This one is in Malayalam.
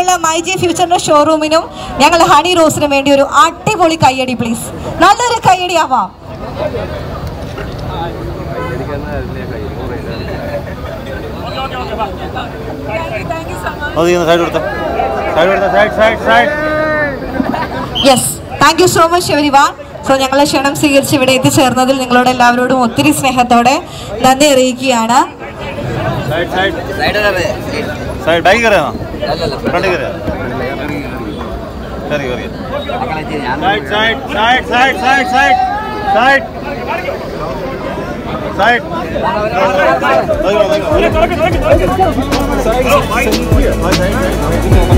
ഞങ്ങളുടെ മൈജി ഫ്യൂച്ചറിന്റെ ഷോറൂമിനും ഞങ്ങൾ ഹണി റോസിനും വേണ്ടി ഒരു അടിപൊളി കയ്യടി പ്ലീസ്. നല്ലൊരു കയ്യടി ആവാം. Yes, thank you so much everyone. So ഞങ്ങളെ ക്ഷണം സ്വീകരിച്ച് ഇവിടെ എത്തിച്ചേർന്നതിൽ നിങ്ങളോട് എല്ലാവരോടും ഒത്തിരി സ്നേഹത്തോടെ നന്ദി അറിയിക്കുകയാണ്. Side.